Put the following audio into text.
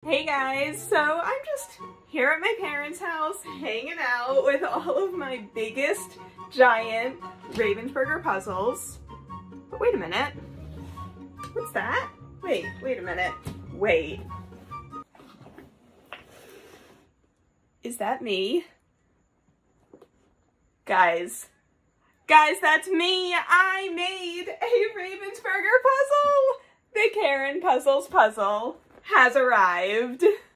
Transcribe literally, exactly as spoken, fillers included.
Hey guys, so I'm just here at my parents' house hanging out with all of my biggest giant Ravensburger puzzles. But wait a minute. What's that? Wait, wait a minute. Wait. Is that me? Guys. Guys, that's me! I made a Ravensburger puzzle! The Karen Puzzles puzzle has arrived.